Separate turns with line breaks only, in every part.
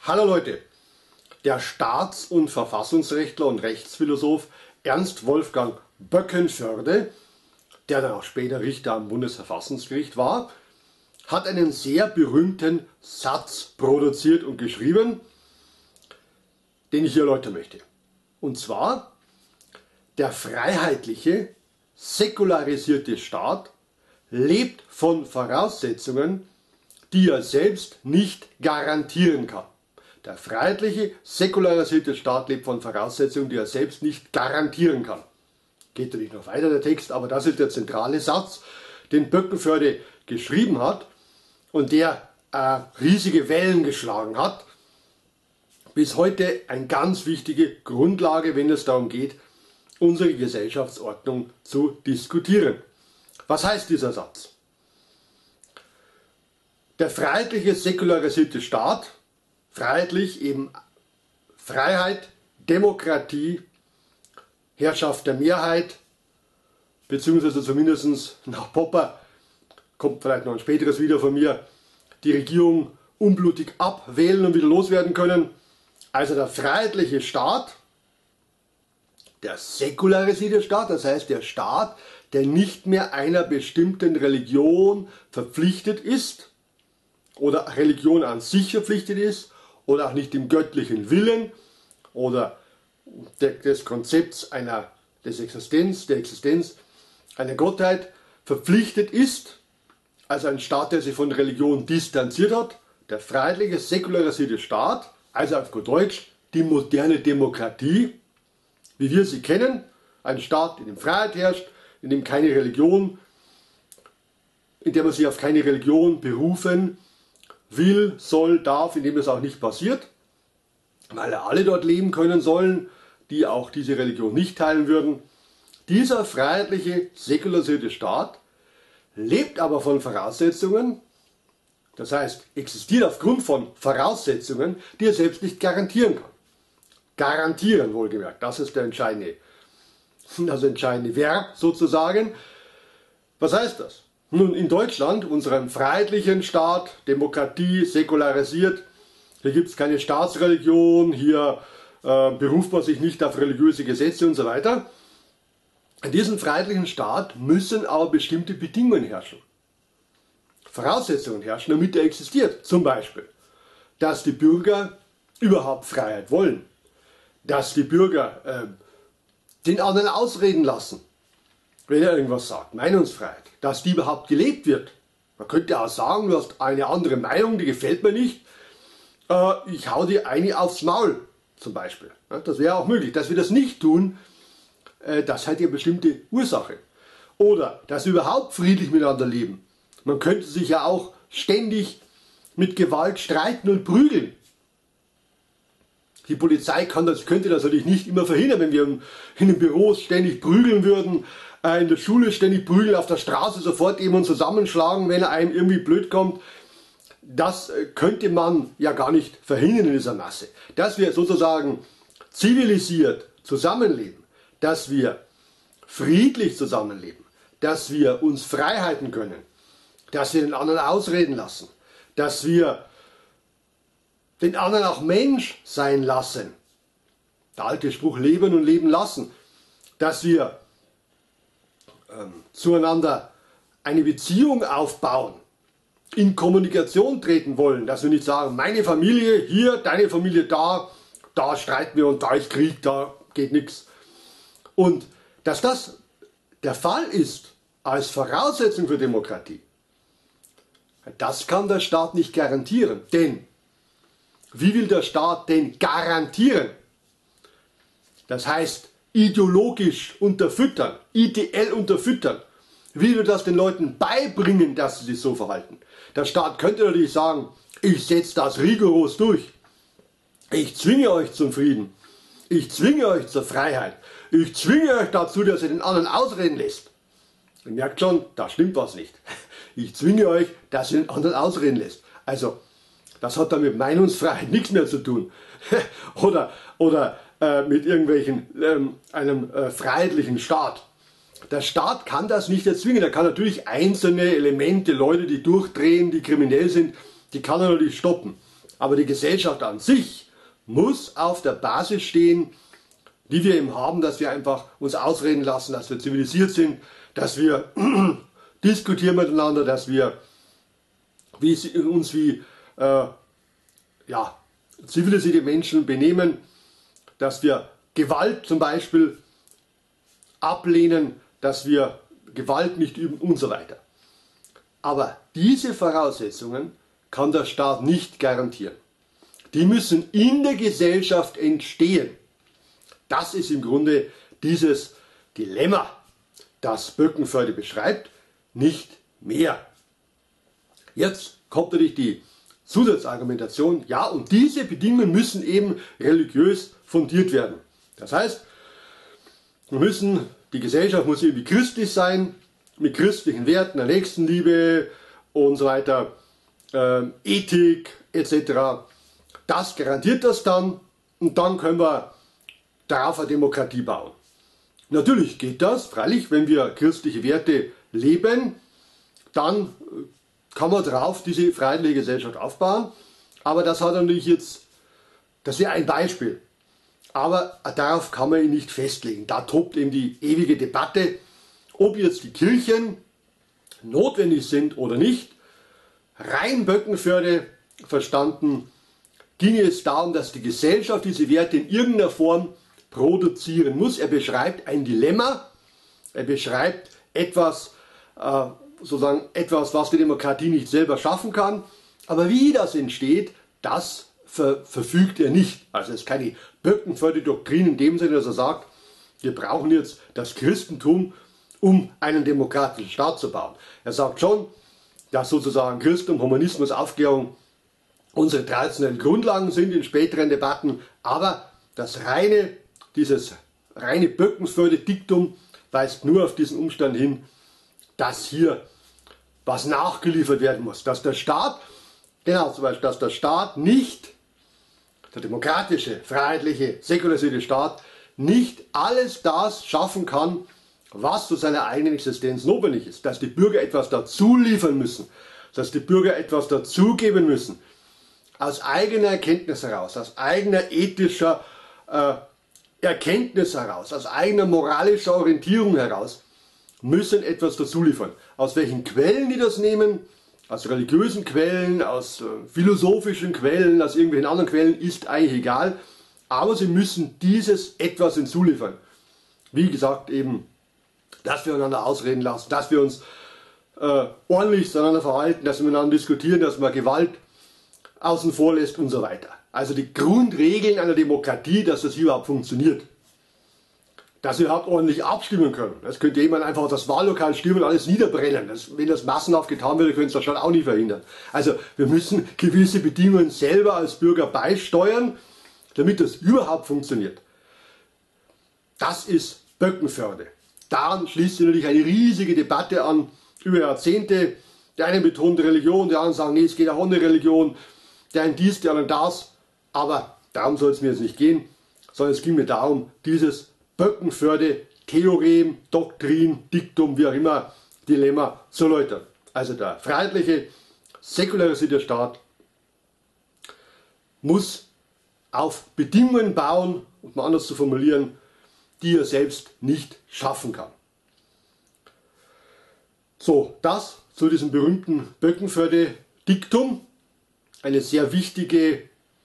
Hallo Leute, der Staats- und Verfassungsrechtler und Rechtsphilosoph Ernst Wolfgang Böckenförde, der dann auch später Richter am Bundesverfassungsgericht war, hat einen sehr berühmten Satz produziert und geschrieben, den ich hier erläutern möchte. Und zwar: Der freiheitliche, säkularisierte Staat lebt von Voraussetzungen, die er selbst nicht garantieren kann. Der freiheitliche, säkularisierte Staat lebt von Voraussetzungen, die er selbst nicht garantieren kann. Geht natürlich noch weiter der Text, aber das ist der zentrale Satz, den Böckenförde geschrieben hat und der riesige Wellen geschlagen hat. Bis heute eine ganz wichtige Grundlage, wenn es darum geht, unsere Gesellschaftsordnung zu diskutieren. Was heißt dieser Satz? Der freiheitliche, säkularisierte Staat, freiheitlich eben Freiheit, Demokratie, Herrschaft der Mehrheit, beziehungsweise zumindest nach Popper, kommt vielleicht noch ein späteres wieder von mir, die Regierung unblutig abwählen und wieder loswerden können. Also der freiheitliche Staat, der säkularisierte Staat, das heißt der Staat, der nicht mehr einer bestimmten Religion verpflichtet ist oder Religion an sich verpflichtet ist oder auch nicht dem göttlichen Willen oder des Konzepts der Existenz einer Gottheit verpflichtet ist, also ein Staat, der sich von Religion distanziert hat, der freiheitliche, säkularisierte Staat, also auf gut Deutsch die moderne Demokratie, wie wir sie kennen, ein Staat, in dem Freiheit herrscht, in dem keine Religion, in dem man sich auf keine Religion berufen will, soll, darf, in dem das auch nicht passiert, weil alle dort leben können sollen, die auch diese Religion nicht teilen würden. Dieser freiheitliche, säkularisierte Staat lebt aber von Voraussetzungen, das heißt, existiert aufgrund von Voraussetzungen, die er selbst nicht garantieren kann. Garantieren, wohlgemerkt, das ist das entscheidende Verb sozusagen. Was heißt das? Nun, in Deutschland, unserem freiheitlichen Staat, Demokratie, säkularisiert, hier gibt es keine Staatsreligion, hier beruft man sich nicht auf religiöse Gesetze und so weiter. In diesem freiheitlichen Staat müssen aber bestimmte Bedingungen herrschen. Voraussetzungen herrschen, damit er existiert. Zum Beispiel, dass die Bürger überhaupt Freiheit wollen. Dass die Bürger den anderen ausreden lassen, wenn er irgendwas sagt. Meinungsfreiheit. Dass die überhaupt gelebt wird. Man könnte auch sagen, du hast eine andere Meinung, die gefällt mir nicht. Ich hau dir eine aufs Maul, zum Beispiel. Das wäre auch möglich. Dass wir das nicht tun, das hat ja bestimmte Ursache. Oder dass wir überhaupt friedlich miteinander leben. Man könnte sich ja auch ständig mit Gewalt streiten und prügeln. Die Polizei könnte das natürlich nicht immer verhindern, wenn wir in den Büros ständig prügeln würden, in der Schule ständig prügeln, auf der Straße sofort jemanden zusammenschlagen, wenn er einem irgendwie blöd kommt. Das könnte man ja gar nicht verhindern in dieser Masse. Dass wir sozusagen zivilisiert zusammenleben, dass wir friedlich zusammenleben, dass wir uns Freiheiten gönnen, dass wir den anderen ausreden lassen, dass wir den anderen auch Mensch sein lassen. Der alte Spruch, leben und leben lassen. Dass wir zueinander eine Beziehung aufbauen, in Kommunikation treten wollen, dass wir nicht sagen, meine Familie hier, deine Familie da, da streiten wir und da ist Krieg, da geht nichts. Und dass das der Fall ist als Voraussetzung für Demokratie, das kann der Staat nicht garantieren. Denn wie will der Staat denn garantieren? Das heißt, ideologisch unterfüttern, ideell unterfüttern. Wie will das den Leuten beibringen, dass sie sich so verhalten? Der Staat könnte natürlich sagen, ich setze das rigoros durch. Ich zwinge euch zum Frieden. Ich zwinge euch zur Freiheit. Ich zwinge euch dazu, dass ihr den anderen ausreden lässt. Ihr merkt schon, da stimmt was nicht. Ich zwinge euch, dass ihr den anderen ausreden lässt. Also, das hat dann mit Meinungsfreiheit nichts mehr zu tun. oder mit einem freiheitlichen Staat. Der Staat kann das nicht erzwingen. Er kann natürlich einzelne Elemente, Leute, die durchdrehen, die kriminell sind, die kann er natürlich stoppen. Aber die Gesellschaft an sich muss auf der Basis stehen, die wir eben haben, dass wir einfach uns ausreden lassen, dass wir zivilisiert sind, dass wir diskutieren miteinander, dass wir uns wie zivilisierte Menschen benehmen, dass wir Gewalt zum Beispiel ablehnen, dass wir Gewalt nicht üben und so weiter. Aber diese Voraussetzungen kann der Staat nicht garantieren. Die müssen in der Gesellschaft entstehen. Das ist im Grunde dieses Dilemma, das Böckenförde beschreibt, nicht mehr. Jetzt kommt natürlich die Zusatzargumentation, ja, und diese Bedingungen müssen eben religiös fundiert werden. Das heißt, die Gesellschaft muss irgendwie christlich sein, mit christlichen Werten, der Nächstenliebe und so weiter, Ethik etc. Das garantiert das dann und dann können wir darauf eine Demokratie bauen. Natürlich geht das, freilich, wenn wir christliche Werte leben, dann kann man darauf diese freiheitliche Gesellschaft aufbauen. Aber das hat natürlich jetzt, das wäre ein Beispiel. Aber darauf kann man ihn nicht festlegen. Da tobt eben die ewige Debatte, ob jetzt die Kirchen notwendig sind oder nicht. Rein Böckenförde verstanden ginge es darum, dass die Gesellschaft diese Werte in irgendeiner Form produzieren muss. Er beschreibt ein Dilemma, er beschreibt etwas, was die Demokratie nicht selber schaffen kann. Aber wie das entsteht, das verfügt er nicht. Also es ist keine Böckenförde-Doktrin in dem Sinne, dass er sagt, wir brauchen jetzt das Christentum, um einen demokratischen Staat zu bauen. Er sagt schon, dass sozusagen Christentum, Humanismus, Aufklärung unsere traditionellen Grundlagen sind in späteren Debatten, aber dieses reine Böckenförde-Diktum weist nur auf diesen Umstand hin, dass hier was nachgeliefert werden muss, dass der Staat, zum Beispiel, dass der Staat nicht, der demokratische, freiheitliche, säkularisierte Staat, nicht alles das schaffen kann, was zu seiner eigenen Existenz notwendig ist, dass die Bürger etwas dazu liefern müssen, dass die Bürger etwas dazugeben müssen, aus eigener Erkenntnis heraus, aus eigener ethischer Erkenntnis heraus, aus eigener moralischer Orientierung heraus, müssen etwas dazu liefern. Aus welchen Quellen die das nehmen, aus religiösen Quellen, aus philosophischen Quellen, aus irgendwelchen anderen Quellen, ist eigentlich egal, aber sie müssen dieses etwas hinzuliefern. Wie gesagt eben, dass wir einander ausreden lassen, dass wir uns ordentlich zueinander verhalten, dass wir miteinander diskutieren, dass man Gewalt außen vor lässt und so weiter. Also die Grundregeln einer Demokratie, dass das überhaupt funktioniert. Dass wir überhaupt ordentlich abstimmen können. Das könnte jemand einfach das Wahllokal stürmen und alles niederbrennen. Wenn das massenhaft getan würde, könnte es das schon auch nie verhindern. Also wir müssen gewisse Bedingungen selber als Bürger beisteuern, damit das überhaupt funktioniert. Das ist Böckenförde. Daran schließt sich natürlich eine riesige Debatte an, über Jahrzehnte. Der eine betont Religion, die anderen sagen, nee, es geht auch ohne Religion. Der eine dies, der andere das. Aber darum soll es mir jetzt nicht gehen, sondern es ging mir darum, dieses Böckenförde, Theorem, Doktrin, Diktum, wie auch immer, Dilemma zu erläutern. Also der freiheitliche, säkularisierte Staat muss auf Bedingungen bauen, um mal anders zu formulieren, die er selbst nicht schaffen kann. So, das zu diesem berühmten Böckenförde-Diktum. Ein sehr wichtiger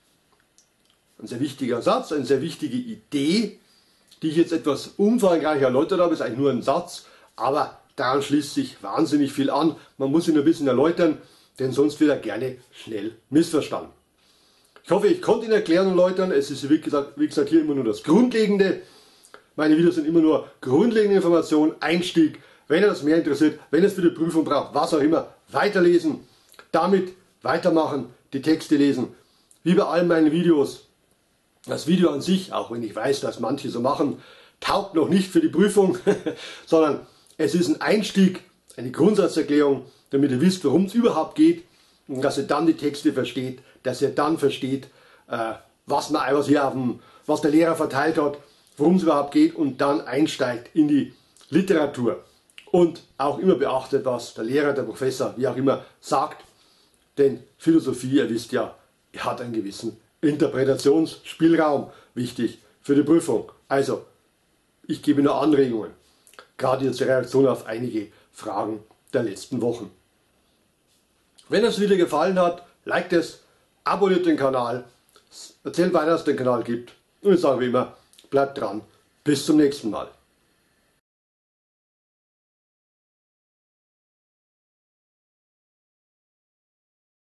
Satz, eine sehr wichtige Idee, die ich jetzt etwas umfangreich erläutert habe, ist eigentlich nur ein Satz, aber daran schließt sich wahnsinnig viel an. Man muss ihn ein bisschen erläutern, denn sonst wird er gerne schnell missverstanden. Ich hoffe, ich konnte ihn erklären und erläutern. Es ist wie gesagt hier immer nur das Grundlegende. Meine Videos sind immer nur grundlegende Informationen, Einstieg. Wenn ihr das mehr interessiert, wenn ihr es für die Prüfung braucht, was auch immer, weiterlesen, damit weitermachen, die Texte lesen. Wie bei allen meinen Videos. Das Video an sich, auch wenn ich weiß, dass manche so machen, taugt noch nicht für die Prüfung, sondern es ist ein Einstieg, eine Grundsatzerklärung, damit ihr wisst, worum es überhaupt geht und dass ihr dann die Texte versteht, dass ihr dann versteht, was der Lehrer verteilt hat, worum es überhaupt geht und dann einsteigt in die Literatur. Und auch immer beachtet, was der Lehrer, der Professor, wie auch immer, sagt. Denn Philosophie, ihr wisst ja, er hat einen gewissen Interpretationsspielraum, wichtig für die Prüfung. Also, ich gebe nur Anregungen, gerade jetzt zur Reaktion auf einige Fragen der letzten Wochen. Wenn es wieder gefallen hat, liked es, abonniert den Kanal, erzählt weiter, dass es den Kanal gibt und ich sage wie immer, bleibt dran, bis zum nächsten Mal.